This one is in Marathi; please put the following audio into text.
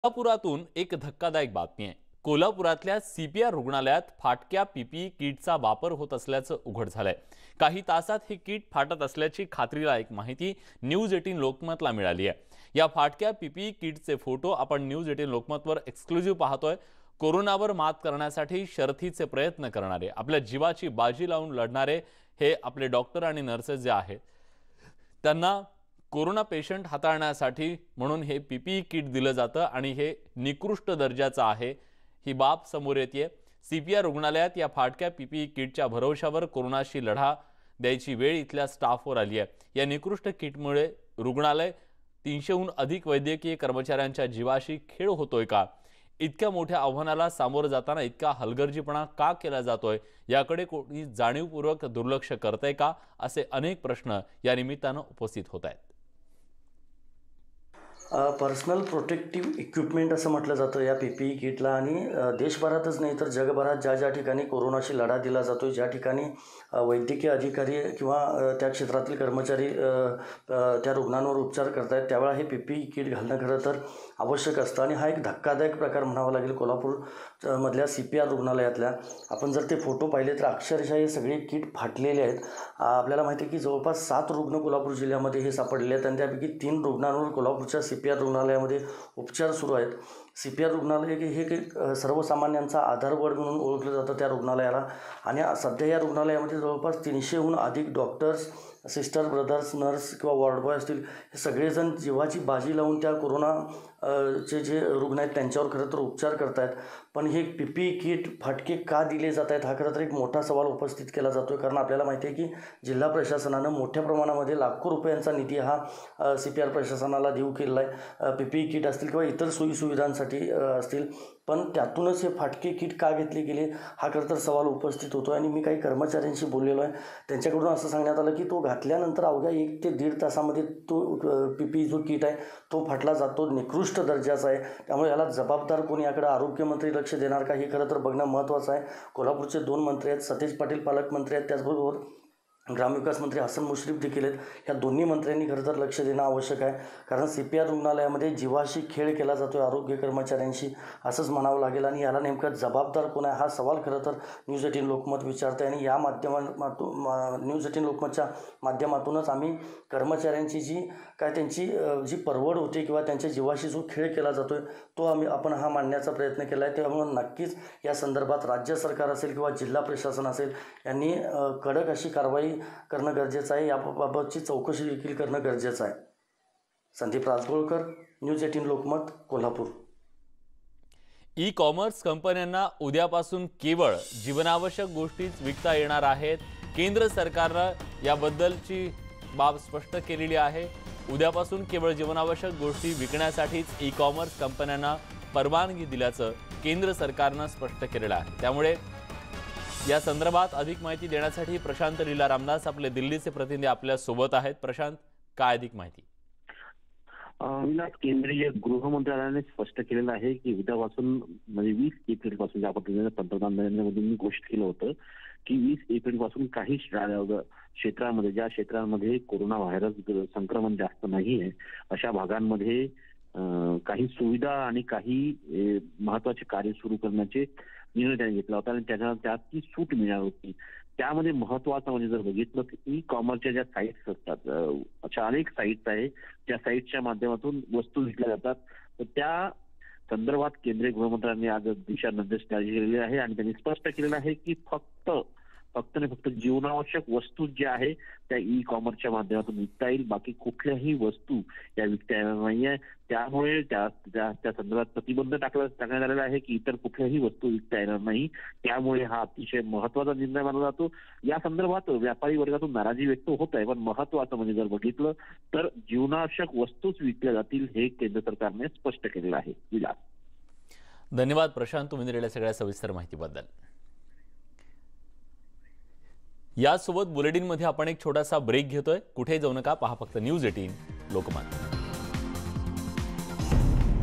कोल्हापुरातून एक धक्कादायक बातमी आहे। कोल्हापुरातल्या सीपीआर रुग्णालयात फाटक्या पीपीई किटचा वापर होत असल्याचं उघड झालंय। काही तासात हे किट फाटत असल्याची खात्रीलायक माहिती न्यूज 18 लोकमतला मिळाली आहे। या फाटक्या पीपीई किटचे फोटो आपण न्यूज 18 लोकमतवर एक्सक्लुझिव्ह पाहतोय। कोरोनावर मात करण्यासाठी शर्थीचे प्रयत्न करणारे, आपल्या जीवाची बाजी लावून लढणारे हे आपले डॉक्टर आणि नर्सेस जे आहेत, त्यांना कोरोना पेशंट हाताळण्यासाठी म्हणून हे पीपीई किट दिलं जातं आणि हे निकृष्ट दर्जाचं आहे, ही बाब समोर येते। सीपीआर रुग्णालयात या फाटक्या पीपीई किटच्या भरवशावर कोरोनाशी लढा द्यायची वेळ इथल्या स्टाफवर आली आहे। या निकृष्ट किटमुळे रुग्णालय 300हून अधिक वैद्यकीय कर्मचाऱ्यांच्या जीवाशी खेळ होतोय का? इतक्या मोठ्या आव्हानाला सामोरं जाताना इतका हलगर्जीपणा का केला जातोय, याकडे कोणी जाणीवपूर्वक दुर्लक्ष करतंय का, असे अनेक प्रश्न या निमित्तानं उपस्थित होत आहेत। पर्सनल प्रोटेक्टिव्ह इक्विपमेंट असं म्हटलं जातं या पीपीई किटला। आणि देशभरातच नाही तर जगभरात ज्या ठिकाणी कोरोनाशी लढा दिला जातो, ज्या ठिकाणी वैद्यकीय अधिकारी किंवा त्या क्षेत्रातील कर्मचारी त्या रुग्णांवर उपचार करतायत, त्यावेळा हे पीपीई किट घालणं खरं तर आवश्यक असतं। आणि हा एक धक्कादायक प्रकार म्हणावा लागेल कोल्हापूर मधल्या सीपीआर रुग्णालयातल्या। आपण जर ते फोटो पाहिले तर अक्षरशः हे सगळे किट फाटलेले आहेत। आपल्याला माहिती आहे की जवळपास 7 रुग्ण कोल्हापूर जिल्ह्यामध्ये हे सापडले आहेत आणि त्यापैकी 3 रुग्णांवर कोल्हापूरच्या सीपीआर रुग्णालयामध्ये उपचार सुरू आहेत। सीपीआर रुग्णालय हे सर्वसामान्यांचा आधारवड म्हणून ओळखलं जातं त्या रुग्णालयाला। आणि सध्या या रुग्णालयामध्ये जवळपास 300हून अधिक डॉक्टर्स, सिस्टर, ब्रदर्स, नर्स किंवा वॉर्डबॉय असतील, हे सगळेजण जीवाची बाजी लावून त्या कोरोना जे रुग्ण आहेत त्यांच्यावर खरं तर उपचार करत आहेत। पण हे पीपीई किट फाटके का दिले जात आहेत, हा खरं तर एक मोठा सवाल उपस्थित केला जातो। कारण आपल्याला माहिती आहे की जिल्हा प्रशासनानं मोठ्या प्रमाणामध्ये लाखो रुपयांचा निधी हा सीपीआर प्रशासनाला देऊ केलेला आहे, पीपीई किट असतील किंवा इतर सोयीसुविधांसाठी असतील। पण त्यातूनच हे फाटके किट का घेतले गेले, हा खरं तर सवाल उपस्थित होतो। आणि मी काही कर्मचाऱ्यांशी बोललेलो आहे, त्यांच्याकडून असं सांगण्यात आलं की तो घातल्यानंतर अवघ्या 1 ते 1.5 तासामध्ये तो पीपीई जो किट आहे तो फाटला जातो, निकृष्ट दर्जाचा आहे। त्यामुळे याला जबाबदार कोण, याकडे आरोग्यमंत्री लक्ष देणार का, हे खरं तर बघणं महत्त्वाचं आहे। कोल्हापूरचे 2 मंत्री आहेत, सतेज पाटील पालकमंत्री आहेत, त्याचबरोबर ग्रामविकास मंत्री हसन मुश्रीफ देखील आहेत। ह्या दोन्ही मंत्र्यांनी खरं तर लक्ष देणं आवश्यक आहे। कारण सीपीआर रुग्णालयामध्ये जीवाशी खेळ केला जातो आहे, आरोग्य कर्मचाऱ्यांशी, असंच म्हणावं लागेल। आणि याला नेमका जबाबदार कोण आहे, हा सवाल खरं तर न्यूज 18 लोकमत विचारते। आणि या माध्यमातून न्यूज 18 लोकमतच्या माध्यमातूनच आम्ही कर्मचाऱ्यांची त्यांची जी परवड होते किंवा त्यांच्या जीवाशी जो खेळ केला जातो आहे तो आपण हा मांडण्याचा प्रयत्न केला आहे। त्यामुळे नक्कीच या संदर्भात राज्य सरकार असेल किंवा जिल्हा प्रशासन असेल, यांनी कडक अशी कारवाई करणं गरजेचं आहे। याबाबतची चौकशी देखील करणं गरजेचं आहे। Sandeep Rajgolkar, news 18 Lokmat, Kolhapur. E commerce कंपन्यांना उद्यापासून केवळ जीवनावश्यक गोष्टीच विकता येणार आहेत। केंद्र सरकारनं याबद्दलची बाब स्पष्ट केलेली आहे। उद्यापासून केवळ जीवनावश्यक गोष्टी विकण्यासाठीच ई कॉमर्स कंपन्यांना परवानगी दिल्याचं केंद्र सरकारनं स्पष्ट केलेलं आहे। त्यामुळे या संदर्भात अधिक माहिती देण्यासाठी प्रशांत लीला रामदास, आपले दिल्लीचे प्रतिनिधी, आपल्या सोबत आहेत। प्रशांत, काय अधिक माहिती? केंद्रीय गृह मंत्रालयाने स्पष्ट केलेलं आहे की उद्यापासून म्हणजे 20 एप्रिल पासून, ज्या पद्धतीने पंतप्रधान नरेंद्र मोदींनी घोषित केलं होतं की 20 एप्रिल पासून काही क्षेत्रामध्ये, ज्या क्षेत्रांमध्ये कोरोना व्हायरस संक्रमण जास्त नाहीये, अशा भागांमध्ये काही सुविधा आणि काही महत्वाचे कार्य सुरू करण्याचे निर्णय त्यांनी घेतला होता आणि त्यात ती सूट मिळणार होती। त्यामध्ये महत्वाचं म्हणजे जर बघितलं तर ई कॉमर्सच्या ज्या साईट्स असतात, अशा अनेक साईट्स आहेत ज्या साईट्सच्या माध्यमातून वस्तू विकल्या जातात, तर त्या संदर्भात केंद्रीय गृहमंत्र्यांनी आज दिशानिर्देश जारी केलेले आहे। आणि त्यांनी स्पष्ट केलेलं आहे की फक्त जीवनावश्यक वस्तू ज्या आहे त्या ई कॉमर्सच्या माध्यमातून विकता येईल, बाकी कुठल्याही वस्तू या विकता येणार नाहीये। त्यामुळे त्या संदर्भात प्रतिबंध टाकण्यात आलेला आहे की इतर कुठल्याही वस्तू विकता येणार नाही। त्यामुळे हा अतिशय महत्वाचा निर्णय मानला जातो। या संदर्भात व्यापारी वर्गातून नाराजी व्यक्त होत आहे, पण महत्वाचं म्हणजे जर बघितलं तर जीवनावश्यक वस्तूच विकल्या जातील, हे केंद्र सरकारने स्पष्ट केलेलं आहे। विलास, धन्यवाद प्रशांत, तुम्ही दिलेल्या सगळ्या सविस्तर माहितीबद्दल। यासोबत बुलेटिनमध्ये आपण एक छोटासा ब्रेक घेतोय। कुठे जाऊ नका, पहा फक्त न्यूज 18 लोकमत।